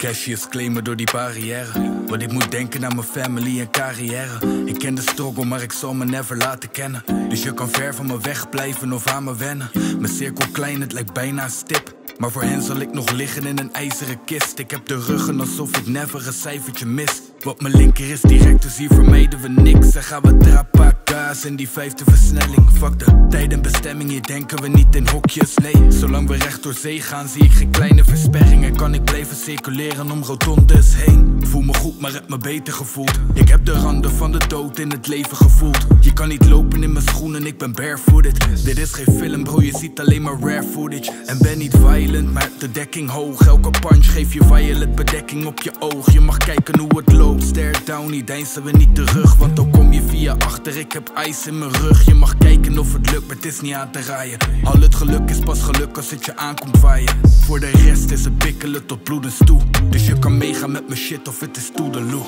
Cassius claimen door die barrière. Want ik moet denken aan mijn family en carrière. Ik ken de struggle, maar ik zal me never laten kennen. Dus je kan ver van me wegblijven of aan me wennen. Mijn cirkel klein, het lijkt bijna een stip. Maar voor hen zal ik nog liggen in een ijzeren kist. Ik heb de ruggen alsof ik never een cijfertje mis. Wat mijn linker is direct, dus hier vermijden we niks. En gaan we trappen, kaas in die 5e versnelling. Fuck de tijd en bestemming, hier denken we niet in hokjes. Nee, zolang we recht door zee gaan, zie ik geen kleine versperringen. Kan ik blijven circuleren om rotondes heen. Voel me goed, maar heb me beter gevoeld. Ik heb de randen van de dood in het leven gevoeld. Je kan niet lopen in mijn schoenen, ik ben barefooted. Dit is geen film bro, je ziet alleen maar rare footage. En ben niet violent, maar heb de dekking hoog. Elke punch geef je violet bedekking op je oog. Je mag kijken hoe het loopt, stare down, niet deinzen we niet terug. Want dan kom je via achter, ik heb ijs in mijn rug. Je mag kijken of het lukt, maar het is niet aan te raaien. Al het geluk is pas geluk als het je aankomt waaien. Voor de rest is het bikkelen tot bloedens toe. Dus je kan meegaan met mijn shit of het is toedeloe.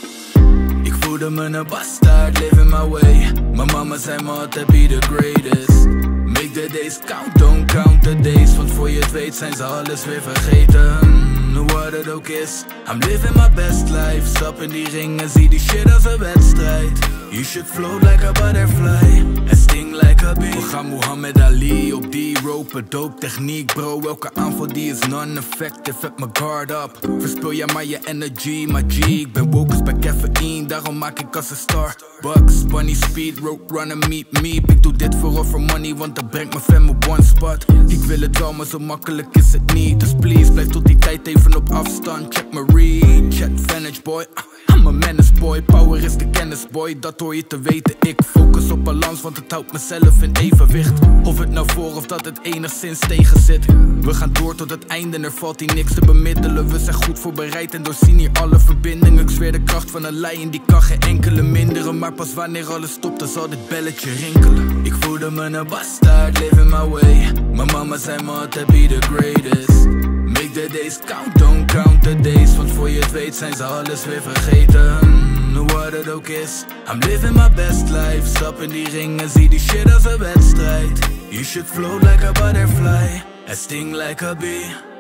Ik voelde me een bastard, living my way. Mijn mama zei me altijd be the greatest. Make the days count, don't count the days. Want voor je het weet zijn ze alles weer vergeten. Wat het ook is, I'm living my best life. Stap in die ring en zie die shit als een wedstrijd. You should float like a butterfly and sting like a bee. We gaan Muhammad Ali op die rope, dope techniek bro. Elke aanval die is non-effective, heb mijn guard up. Verspil jij maar je energy, my G. Ik ben woke bij caffeine, daarom maak ik als een star. Bucks, bunny speed, rope runner, meet me. Ik doe dit vooral voor money, want dat brengt mijn fam op one spot. Ik wil het wel, maar zo makkelijk is het niet. Dus please, blijf tot die tijd even op afstand. Check my read, chat vantage boy. I'm a menace boy, power is de kennis boy. Dat hoor je te weten, ik focus op balans, want het houdt mezelf in evenwicht. Of het nou voor of dat het enigszins tegen zit. We gaan door tot het einde en er valt hier niks te bemiddelen. We zijn goed voorbereid en doorzien hier alle verbindingen. Ik zweer de kracht van een lijn, die kan geen enkele minderen. Maar pas wanneer alles stopt, dan zal dit belletje rinkelen. Ik voelde me een bastard, living my way. Mijn mama zei me altijd be the greatest. Make the days count, don't count the days. Want voor je het weet zijn ze alles weer vergeten. Wat het ook is, I'm living my best life. Stap in die ring en zie die shit als een wedstrijd. You should float like a butterfly and sting like a bee.